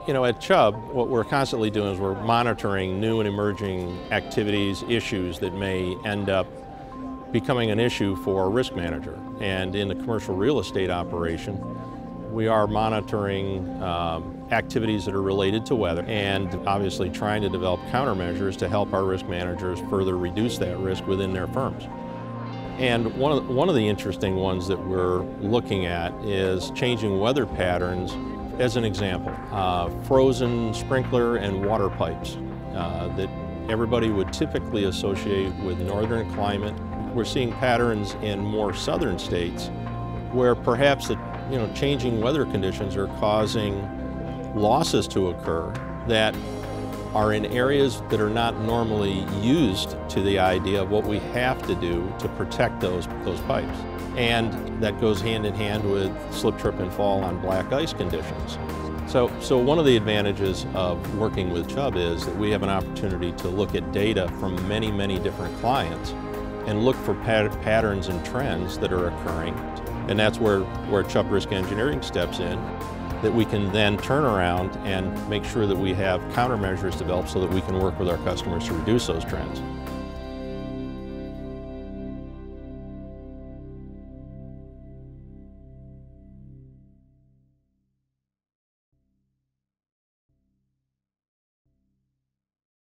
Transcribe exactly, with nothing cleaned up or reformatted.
You know, at Chubb, what we're constantly doing is we're monitoring new and emerging activities, issues that may end up becoming an issue for a risk manager. And in the commercial real estate operation, we are monitoring um, activities that are related to weather and obviously trying to develop countermeasures to help our risk managers further reduce that risk within their firms. And one of, one of the interesting ones that we're looking at is changing weather patterns. As an example, uh, frozen sprinkler and water pipes uh, that everybody would typically associate with northern climate. We're seeing patterns in more southern states where perhaps the you know, changing weather conditions are causing losses to occur that are in areas that are not normally used to the idea of what we have to do to protect those, those pipes. And that goes hand in hand with slip, trip, and fall on black ice conditions. So, so one of the advantages of working with Chubb is that we have an opportunity to look at data from many, many different clients and look for pat patterns and trends that are occurring. And that's where, where Chubb Risk Engineering steps in, that we can then turn around and make sure that we have countermeasures developed so that we can work with our customers to reduce those trends.